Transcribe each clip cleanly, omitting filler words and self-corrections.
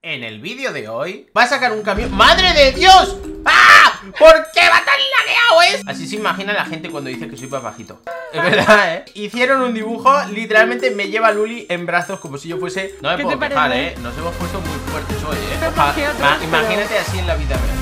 En el vídeo de hoy va a sacar un camión. ¡Madre de Dios! ¡Ah! ¿Por qué va tan lagueado esto? Así se imagina la gente cuando dice que soy papajito. Es verdad, ¿eh? Hicieron un dibujo, literalmente me lleva Luli en brazos como si yo fuese... No me puedo quejar, ¿eh? Nos hemos puesto muy fuertes hoy, ¿eh? Imagínate así en la vida real.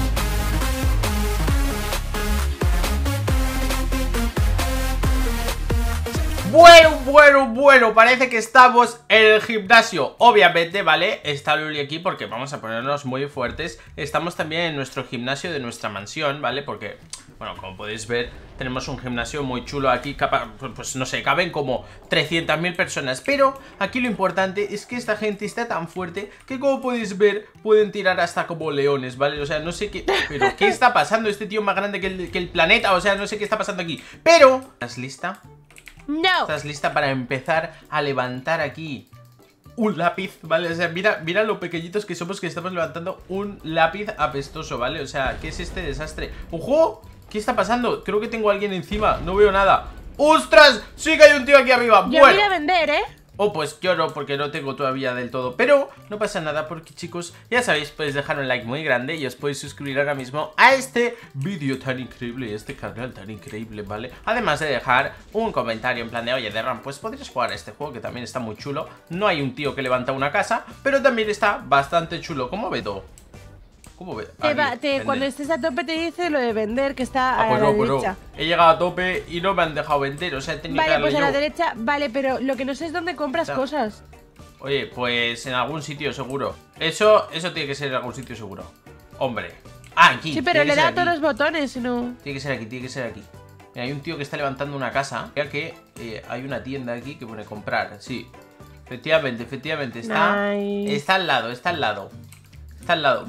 Bueno, parece que estamos en el gimnasio. Obviamente, ¿vale? Está Luli aquí porque vamos a ponernos muy fuertes. Estamos también en nuestro gimnasio de nuestra mansión, ¿vale? Porque, bueno, como podéis ver, tenemos un gimnasio muy chulo aquí. Pues no sé, caben como 300.000 personas. Pero aquí lo importante es que esta gente está tan fuerte que, como podéis ver, pueden tirar hasta como leones, ¿vale? O sea, no sé qué... Pero, ¿qué está pasando? Este tío es más grande que el planeta. O sea, no sé qué está pasando aquí. Pero, ¿estás lista? No. ¿Estás lista para empezar a levantar aquí un lápiz? ¿Vale? O sea, mira lo pequeñitos que somos, que estamos levantando un lápiz apestoso, ¿vale? O sea, ¿qué es este desastre? ¡Ojo! ¿Qué está pasando? Creo que tengo a alguien encima, no veo nada. ¡Ostras! Sí que hay un tío aquí arriba. Yo voy a vender, ¿eh? Oh, pues yo no, porque no tengo todavía del todo. Pero no pasa nada porque, chicos, ya sabéis, podéis dejar un like muy grande y os podéis suscribir ahora mismo a este vídeo tan increíble y a este canal tan increíble, ¿vale? Además de dejar un comentario en plan de, oye, Derran, pues podrías jugar a este juego que también está muy chulo. No hay un tío que levanta una casa, pero también está bastante chulo. ¿Cómo ve todo? ¿Cómo ve? Cuando estés a tope te dice lo de vender, que está a pues la no, derecha. He llegado a tope y no me han dejado vender, o sea, he tenido que Vale, darle pues a la yo. derecha, vale, pero lo que no sé es dónde compras cosas. Oye, pues en algún sitio seguro. Eso tiene que ser en algún sitio seguro. Hombre. Ah, aquí. Sí, pero le da a todos los botones, si no. Tiene que ser aquí, tiene que ser aquí. Mira, hay un tío que está levantando una casa. Mira que hay una tienda aquí que pone comprar. Sí. Efectivamente. Está al lado, está al lado. Está al lado.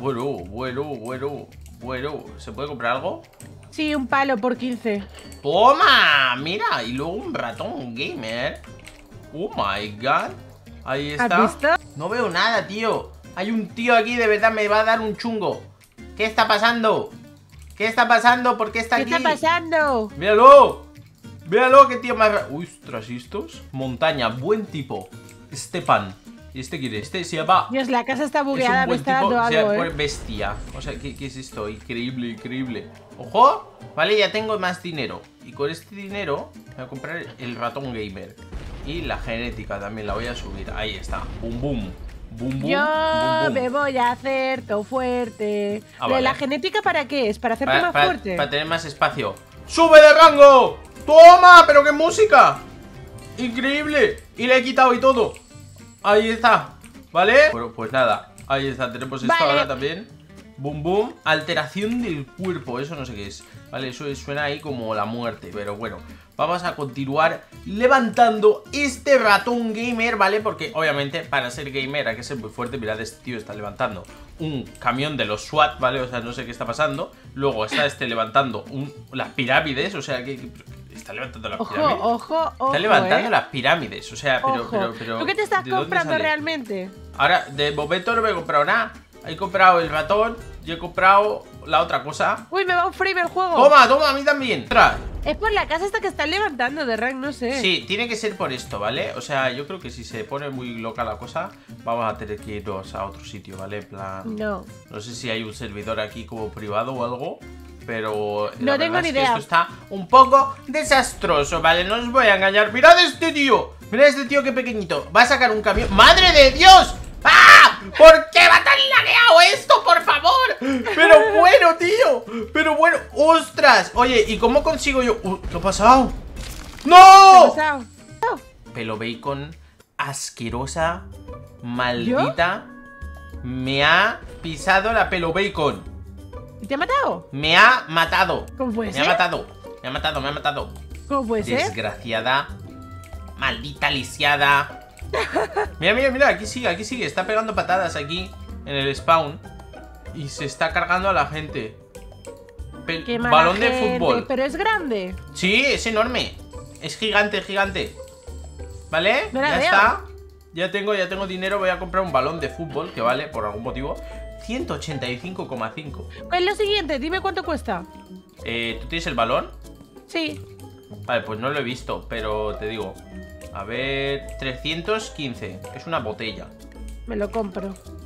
Bueno. ¿Se puede comprar algo? Sí, un palo por 15. ¡Toma! Mira, y luego un ratón gamer. Oh my god. Ahí está. ¿Has visto? No veo nada, tío. Hay un tío aquí, de verdad me va a dar un chungo. ¿Qué está pasando? ¿Qué está pasando? ¿Por qué está aquí? ¿Qué está pasando? ¡Míralo! ¡Míralo! ¡Qué tío más... Uy, ostras, ¿estos? Montaña, buen tipo. Stepan. ¿Y este quiere? Este se llama... Dios, la casa está bugueada, me está dando algo, bestia. O sea, ¿qué es esto? Increíble. ¡Ojo! Vale, ya tengo más dinero. Y con este dinero voy a comprar el ratón gamer. Y la genética también la voy a subir. Ahí está. Boom. Yo me voy a hacer todo fuerte. Vale. ¿La genética para qué es? ¿Para hacerte más fuerte? Para tener más espacio. ¡Sube de rango! ¡Toma! ¡Pero qué música! ¡Increíble! Y le he quitado y todo. Ahí está. ¿Vale? Bueno, pues nada. Ahí está. Tenemos esto ahora también. Boom. Alteración del cuerpo. Eso no sé qué es. Vale, eso suena ahí como la muerte. Pero bueno, vamos a continuar levantando este ratón gamer, ¿vale? Porque obviamente para ser gamer hay que ser muy fuerte. Mirad, este tío está levantando un camión de los SWAT, ¿vale? O sea, no sé qué está pasando. Luego está levantando las pirámides. O sea, que está levantando las pirámides. Ojo. Está levantando las pirámides. O sea, pero ¿Tú qué te estás comprando realmente? Ahora, de momento no me he comprado nada. He comprado el ratón y he comprado la otra cosa. Uy, me va un frame el juego. Toma, a mí también. ¡Tras! Es por la casa esta que están levantando de rank, no sé. Sí, tiene que ser por esto, ¿vale? O sea, yo creo que si se pone muy loca la cosa, vamos a tener que irnos a otro sitio, ¿vale? En plan... No sé si hay un servidor aquí como privado o algo, pero... No tengo ni idea. Esto está un poco desastroso, ¿vale? No os voy a engañar. ¡Mirad este tío! ¡Mirad este tío qué pequeñito! Va a sacar un camión. ¡Madre de Dios! ¡Ah! ¿Por qué va tan lagueado esto, por favor? Pero bueno, tío. Pero bueno, ostras. Oye, ¿y cómo consigo yo? ¿Qué ha pasado? ¡No! ¿Qué ha pasado? Pelo bacon, asquerosa, maldita. Me ha pisado la pelo bacon. ¿Y te ha matado? Me ha matado. ¿Cómo puede ser? Me ha matado. ¿Cómo puede ser? Desgraciada. Maldita lisiada. Mira, aquí sigue. Está pegando patadas aquí en el spawn. Y se está cargando a la gente. Balón de fútbol. Pero es grande. Sí, es enorme. Es gigante. ¿Vale? No la ya veo. está. Ya tengo dinero. Voy a comprar un balón de fútbol que vale, por algún motivo, 185,5. Pues lo siguiente, dime cuánto cuesta. ¿Tú tienes el balón? Sí. Vale, pues no lo he visto, pero te digo. A ver, 315. Es una botella. Me lo compro.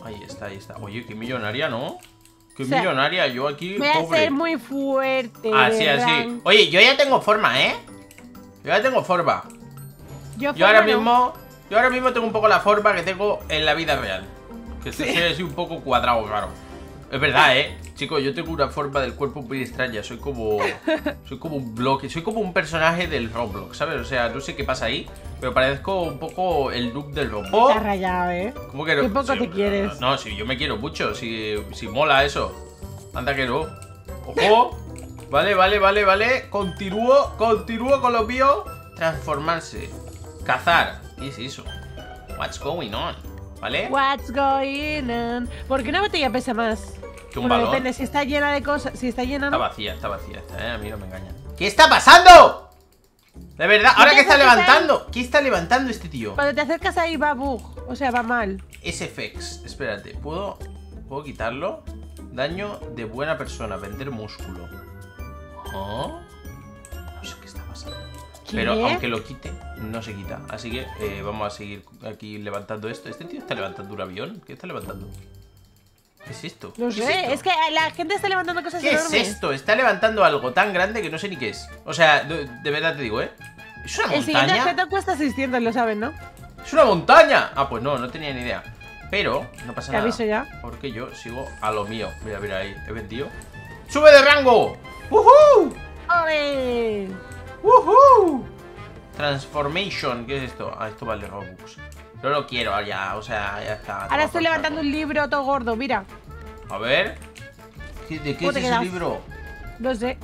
Ahí está, ahí está. Oye, qué millonaria, ¿no? Qué O sea, millonaria, yo aquí Voy a pobre. ser muy fuerte. Así, de así. rank. Oye, yo ya tengo forma, ¿eh? Yo ya tengo forma. Yo forma ahora no. mismo tengo un poco la forma que tengo en la vida real. Que soy así un poco cuadrado, claro. Es verdad, chicos, yo tengo una forma del cuerpo muy extraña. Soy como un bloque. Soy como un personaje del Roblox, ¿sabes? O sea, no sé qué pasa ahí, pero parezco un poco el look del robot. Te has rayado, ¿eh? ¿Cómo que no? Qué poco te quieres. No, si yo me quiero mucho. Si mola eso. Anda que no. Ojo. Vale. Continúo con lo mío. Transformarse. Cazar. ¿Qué es eso? What's going on? ¿Vale? What's going on? ¿Por qué una botella pesa más? Que un balón. Depende, si está llena de cosas. Si está llena, Está no. vacía esta, a mí no me engañan. ¿Qué está pasando? De verdad, ¿ahora qué está levantando? ¿Qué está levantando este tío? Cuando te acercas ahí va bug. O sea, va mal. SFX, espérate, ¿puedo quitarlo? Daño de buena persona, vender músculo. ¿Oh? No sé qué está pasando. ¿Qué? Pero aunque lo quite, no se quita. Así que vamos a seguir aquí levantando esto. ¿Este tío está levantando un avión? ¿Qué está levantando? ¿Qué es esto? No ¿Qué sé, esto? es que la gente está levantando cosas ¿Qué enormes. es esto? Está levantando algo tan grande que no sé ni qué es. O sea, de verdad te digo, ¿Es una El siguiente montaña? objeto cuesta 600, lo saben, ¿no? ¡Es una montaña! Ah, pues no tenía ni idea. Pero no pasa Te nada. aviso ya. Porque yo sigo a lo mío. Mira ahí, he vendido. ¡Sube de rango! ¡Woohoo! ¡Ole! ¡Woohoo! Transformation, ¿qué es esto? Ah, esto vale Robux. No lo quiero ya, o sea, ya está. Ahora estoy levantando un libro todo gordo, mira. A ver. ¿De qué ¿Cómo es te ese quedas? libro? No sé.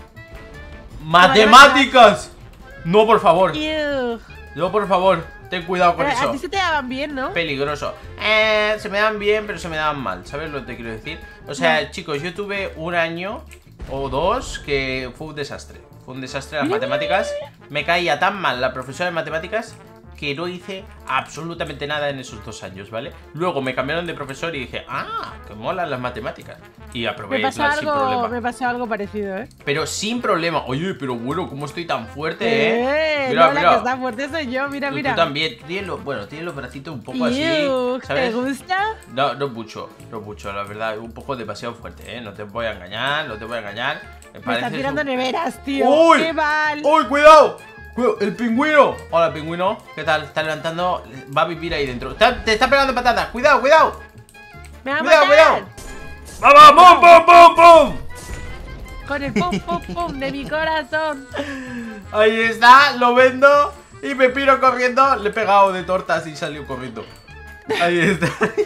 ¡Matemáticas! No, por favor. Ugh. No, por favor. Ten cuidado con A eso. ti se te daban bien, ¿no? Peligroso. Se me dan bien, pero se me dan mal. ¿Sabes lo que te quiero decir? O sea, No. chicos, yo tuve un año o dos que fue un desastre. Fue un desastre las Mira, matemáticas. Me caía tan mal la profesora de matemáticas que no hice absolutamente nada en esos 2 años, ¿vale? Luego me cambiaron de profesor y dije, ¡ah! ¡Que molan las matemáticas! Y aprobé Me pasó, en plan, sin problema. me pasó algo parecido, ¿eh? Pero sin problema. Oye, pero bueno, ¿cómo estoy tan fuerte, Mira, no, mira. la que está fuerte soy yo, mira, Tú mira. también. Tienes los bracitos un poco así, Ugh, ¿sabes? ¿te gusta? No mucho, la verdad, un poco demasiado fuerte, ¿eh? No te voy a engañar, Me Me parece está tirando un- neveras, tío. ¡Uy! ¡Qué mal! ¡Uy, cuidado! ¡El pingüino! Hola, pingüino, ¿qué tal? Está levantando, va a vivir ahí dentro. Te está pegando patatas, cuidado! ¡Me va a Cuidado, matar! ¡Vamos, pum! Con el pum, pum, pum de mi corazón. Ahí está, lo vendo y me piro corriendo. Le he pegado de tortas y salió corriendo. Ahí está.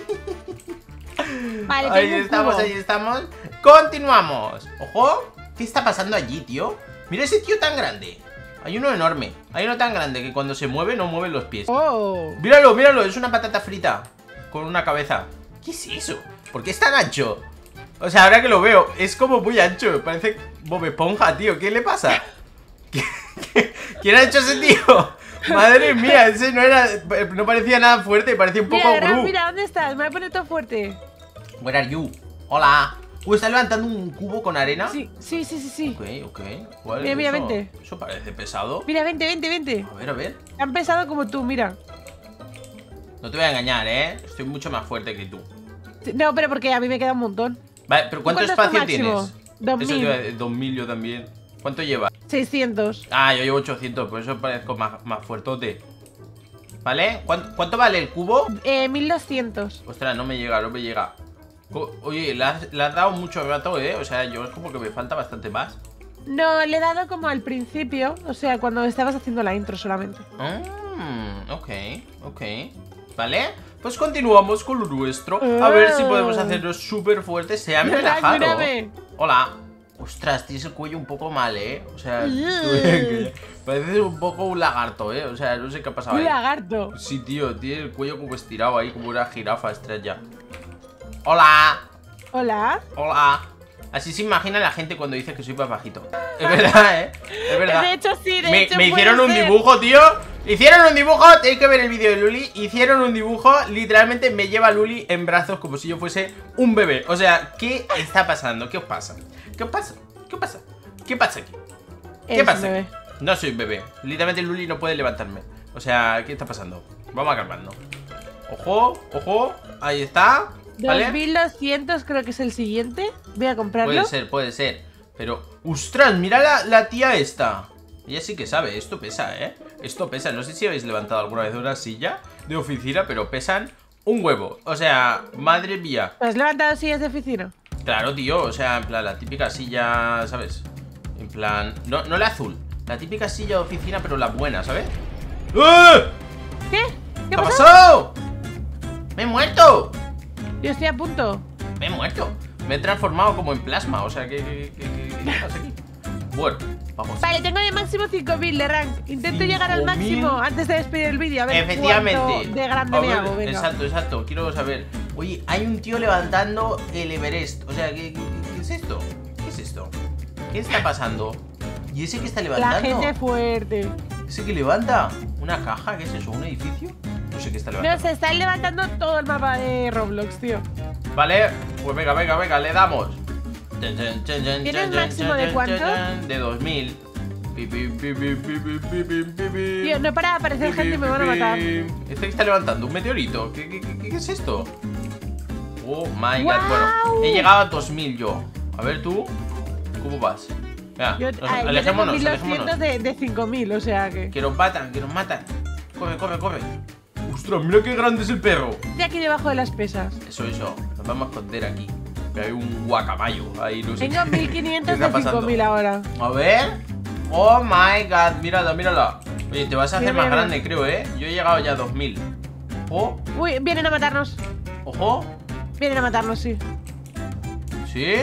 Vale, Ahí tengo un estamos, cubo. ahí estamos. Continuamos. Ojo, ¿qué está pasando allí, tío? Mira ese tío tan grande. Hay uno enorme. Hay uno tan grande que cuando se mueve no mueve los pies. Oh. Míralo, es una patata frita con una cabeza. ¿Qué es eso? ¿Por qué es tan ancho? O sea, ahora que lo veo, es como muy ancho. Parece Bob Esponja, tío. ¿Qué le pasa? ¿Quién ha hecho ese tío? Madre mía, ese no parecía nada fuerte, parecía un poco Mira, Gru. mira, ¿dónde estás? Me voy a poner todo fuerte. Where are you? Hola. ¿Está levantando un cubo con arena? Sí. Ok. ¿Cuál Mira, es mira, eso? vente. Eso parece pesado. Mira, vente. A ver. Han pesado como tú, mira. No te voy a engañar, ¿eh? Estoy mucho más fuerte que tú. No, pero porque a mí me queda un montón. Vale, pero ¿cuánto ¿Cuánto es tu espacio máximo? tienes? 2000. Eso te iba a decir, 2000 yo también. ¿Cuánto llevas? 600. Ah, yo llevo 800, por eso parezco más fuertote. ¿Vale? ¿Cuánto vale el cubo? 1200. Ostras, no me llega. Oye, le has dado mucho rato, ¿eh? O sea, yo es como que me falta bastante más. No, le he dado como al principio. O sea, cuando estabas haciendo la intro solamente. Ok. ¿Vale? Pues continuamos con lo nuestro. A ver si podemos hacernos súper fuertes. Se han relajado. Mírame. Hola. Ostras, tienes el cuello un poco mal, ¿eh? O sea, Ugh. pareces un poco un lagarto, ¿eh? O sea, no sé qué ha pasado Un ahí. lagarto. Sí, tío, tiene el cuello como estirado ahí, como una jirafa estrella. Hola. Hola. Así se imagina la gente cuando dice que soy más bajito. Es verdad, ¿eh? Es verdad. De hecho, sí, de Me hecho. hicieron puede un ser. dibujo, tío. Hicieron un dibujo, tenéis que ver el vídeo de Luli. Hicieron un dibujo, literalmente me lleva Luli en brazos como si yo fuese un bebé. O sea, ¿qué está pasando? ¿Qué os pasa? ¿Qué pasa aquí? ¿Qué Es pasa un bebé. aquí? No soy un bebé. Literalmente Luli no puede levantarme. O sea, ¿qué está pasando? Vamos a calmarnos. Ojo. Ahí está. ¿vale? 2200 creo que es el siguiente. Voy a comprarlo. Puede ser. Pero, ¡ostras! Mira la tía esta. Ella sí que sabe, esto pesa, ¿eh? Esto pesa, no sé si habéis levantado alguna vez una silla de oficina, pero pesan un huevo. O sea, madre mía. ¿Has levantado sillas de oficina? Claro, tío, o sea, en plan, la típica silla, ¿sabes? En plan, no la azul, la típica silla de oficina, pero la buena, ¿sabes? ¡Eh! ¿Qué? ¿Qué ha pasado? ¡Me he muerto! Yo estoy a punto. Me he muerto. Me he transformado como en plasma, o sea, ¿qué pasa aquí? Bueno, vamos. Vale, tengo de máximo 5000 de rank. Intento llegar al 5000. máximo antes de despedir el vídeo. A ver Efectivamente. cuánto de grande A me ver, hago. Venga. Exacto. Quiero saber. Oye, hay un tío levantando el Everest. O sea, ¿qué es esto? ¿Qué es esto? ¿Qué está pasando? ¿Y ese que está La levantando? gente fuerte. ¿Ese que levanta? ¿Una caja? ¿Qué es eso? ¿Un edificio? No sé qué está No, levantando. se están levantando todo el mapa de Roblox, tío. Vale, pues venga, le damos. ¿Tienes máximo de cuánto? De 2000. Tío, no para de aparecer gente y me van a matar. Este que está levantando un meteorito. ¿Qué es esto? Oh my god. ¡Guau! Bueno, he llegado a 2000 yo. A ver tú, ¿cómo vas? Mira, Yo tengo alejémonos. 1200 de 5000, o sea que. Que nos matan. Corre. Ostras, mira qué grande es el perro. De aquí debajo de las pesas. Eso. Nos vamos a esconder aquí. Que hay un guacamayo ahí, no sé. Tengo ¿Qué 1500 está de pasando? 5000 ahora. A ver. Oh my god, mírala. Oye, te vas a hacer Mira, más mira. grande, creo, ¿eh? Yo he llegado ya a 2000. Ojo, Uy, vienen a matarnos. ojo. Vienen a matarnos, sí. ¿Sí?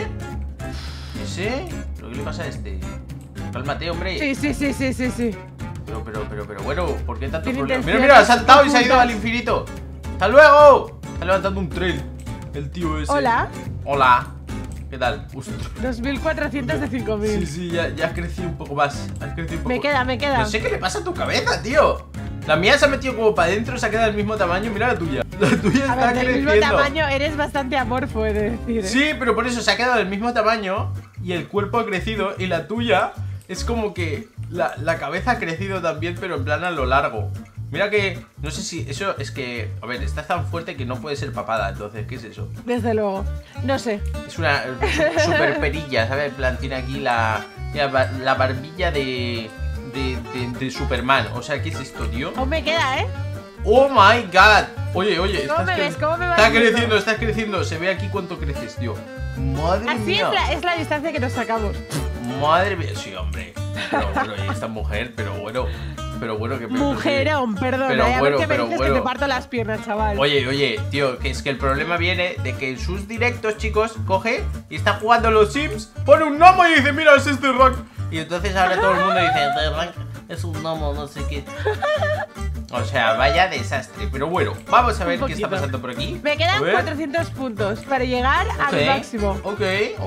¿Ese? ¿Pero qué le pasa a este? Cálmate, hombre. Sí. Pero bueno, ¿por qué tanto Tiene problema? intenciones Mira, ha saltado y se ha ido ocultas. al infinito. ¡Hasta luego! Está levantando un tren. El tío ese. Hola. ¿Qué tal? Ostras. 2400 de 5000. Sí, ya has crecido un poco más. Me queda. No sé qué le pasa a tu cabeza, tío. La mía se ha metido como para adentro, se ha quedado del mismo tamaño. Mira la tuya. La tuya A está ver, del creciendo. mismo tamaño, eres bastante amorfo, he de decir. ¿eh? Sí, pero por eso se ha quedado del mismo tamaño y el cuerpo ha crecido. Y la tuya es como que la cabeza ha crecido también, pero en plan a lo largo. Mira que, no sé si eso es que, a ver, está tan fuerte que no puede ser papada. Entonces, ¿qué es eso? Desde luego. No sé. Es una super perilla, ¿sabes? En plan, tiene aquí la barbilla de Superman. O sea, ¿qué es esto, tío? Aún me queda, ¿eh? ¡Oh, my God! Oye, ¿Cómo me ves? ¿Cómo me vas Estás viendo? creciendo. Se ve aquí cuánto creces, tío. Madre Así mía. es la distancia que nos sacamos. Madre mía. Sí, hombre. Pero bueno, y esta mujer, pero bueno, que... Mujerón, perdona. Pero a ver bueno, qué me pero dices bueno. que te parto las piernas, chaval. Oye, tío, que es que el problema viene de que en sus directos, chicos, coge y está jugando a los Sims, pone un gnomo y dice, mira, es este rank. Y entonces ahora todo el mundo dice, este rank es un gnomo, no sé qué. O sea, vaya desastre. Pero bueno, vamos a ver qué está pasando por aquí. Me A quedan ver. 400 puntos para llegar al máximo. Ok.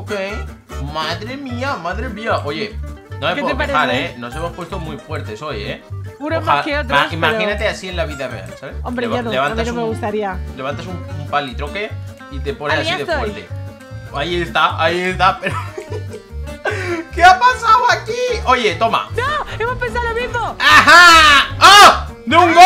Madre mía. Oye, no me ¿Qué puedo te quejar, parece? Nos hemos puesto muy fuertes hoy, Unos más que otros, pero- Imagínate así en la vida real, ¿sabes? Hombre, yo no, a mí no me gustaría. Levantas un palitroque y te pones Ahí así de estoy. fuerte. Ahí está, pero... ¿Qué ha pasado aquí? Oye, toma. ¡No! ¡Hemos pensado lo mismo! ¡Ajá! ¡Ah! ¡De un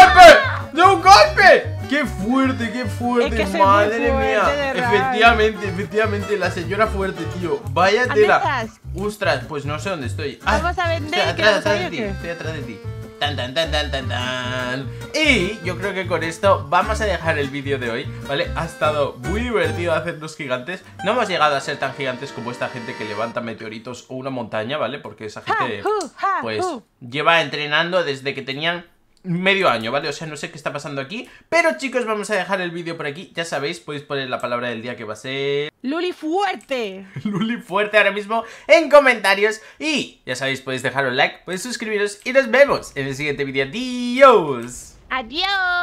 golpe! ¡Qué fuerte! Es que soy muy Madre fuerte, mía. de verdad. Efectivamente, la señora fuerte, tío. Vaya ¿Dónde tela. estás? Ostras, pues no sé dónde estoy. Vamos a vender, estoy que atrás, vamos a ir, de ti. ¿o qué? Estoy atrás de ti. Tan. Y yo creo que con esto vamos a dejar el vídeo de hoy, ¿vale? Ha estado muy divertido hacernos gigantes. No hemos llegado a ser tan gigantes como esta gente que levanta meteoritos o una montaña, ¿vale? Porque esa gente, pues, lleva entrenando desde que tenían medio año, ¿vale? O sea, no sé qué está pasando aquí. Pero chicos, vamos a dejar el vídeo por aquí. Ya sabéis, podéis poner la palabra del día que va a ser... ¡Luli fuerte! Luli fuerte ahora mismo en comentarios. Y ya sabéis, podéis dejar un like, podéis suscribiros y nos vemos en el siguiente vídeo. ¡Adiós! ¡Adiós!